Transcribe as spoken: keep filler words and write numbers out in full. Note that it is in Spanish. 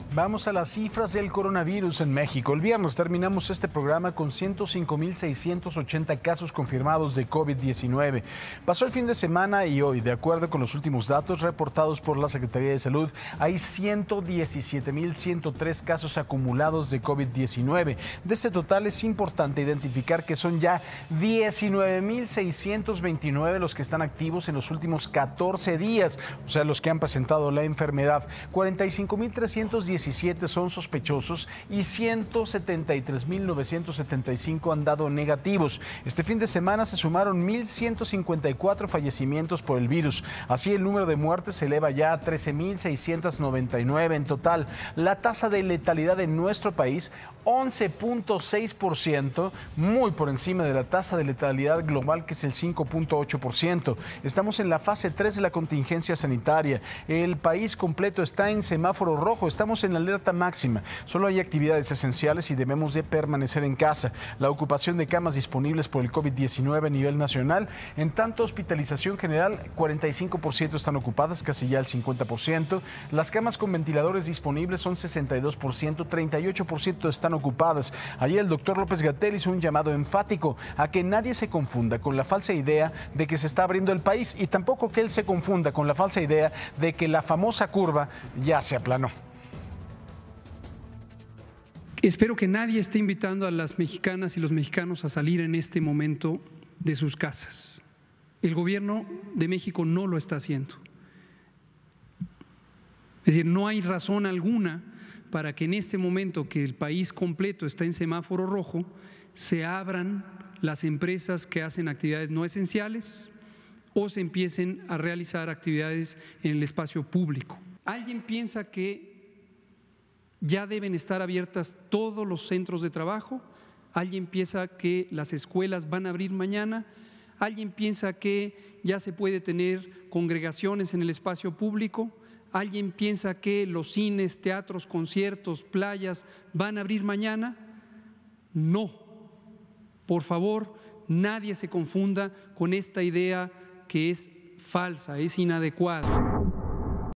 Vamos a las cifras del coronavirus en México. El viernes terminamos este programa con ciento cinco mil seiscientos ochenta casos confirmados de COVID diecinueve. Pasó el fin de semana y hoy, de acuerdo con los últimos datos reportados por la Secretaría de Salud, hay ciento diecisiete mil ciento tres casos acumulados de COVID diecinueve. De este total es importante identificar que son ya diecinueve mil seiscientos veintinueve los que están activos en los últimos catorce días, o sea, los que han presentado la enfermedad. cuarenta y cinco mil trescientos diecisiete son sospechosos y ciento setenta y tres mil novecientos setenta y cinco han dado negativos. Este fin de semana se sumaron mil ciento cincuenta y cuatro fallecimientos por el virus. Así, el número de muertes se eleva ya a trece mil seiscientos noventa y nueve en total. La tasa de letalidad en nuestro país, once punto seis por ciento, muy por encima de la tasa de letalidad global, que es el cinco punto ocho por ciento. Estamos en la fase tres de la contingencia sanitaria. El país completo está en semáforo rojo. Estamos en la alerta máxima. Solo hay actividades esenciales y debemos de permanecer en casa. La ocupación de camas disponibles por el COVID diecinueve a nivel nacional, en tanto hospitalización general, cuarenta y cinco por ciento están ocupadas, casi ya el cincuenta por ciento. Las camas con ventiladores disponibles son sesenta y dos por ciento, treinta y ocho por ciento están ocupadas. Ayer el doctor López-Gatell hizo un llamado enfático a que nadie se confunda con la falsa idea de que se está abriendo el país, y tampoco que él se confunda con la falsa idea de que la famosa curva ya se aplanó. Espero que nadie esté invitando a las mexicanas y los mexicanos a salir en este momento de sus casas. El gobierno de México no lo está haciendo. Es decir, no hay razón alguna para que en este momento que el país completo está en semáforo rojo, se abran las empresas que hacen actividades no esenciales o se empiecen a realizar actividades en el espacio público. ¿Alguien piensa que ya deben estar abiertas todos los centros de trabajo? ¿Alguien piensa que las escuelas van a abrir mañana? ¿Alguien piensa que ya se puede tener congregaciones en el espacio público? ¿Alguien piensa que los cines, teatros, conciertos, playas van a abrir mañana? No. Por favor, nadie se confunda con esta idea que es falsa, es inadecuada.